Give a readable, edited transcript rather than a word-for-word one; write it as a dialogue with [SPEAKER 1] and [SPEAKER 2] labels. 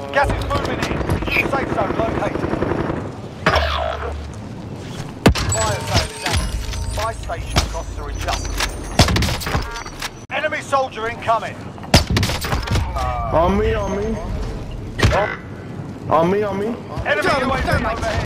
[SPEAKER 1] Gas is moving in. Safe zone located. Fire sale is active. Buy station costs are adjusted. Enemy soldier incoming.
[SPEAKER 2] On me.
[SPEAKER 1] Enemy UAV overhead.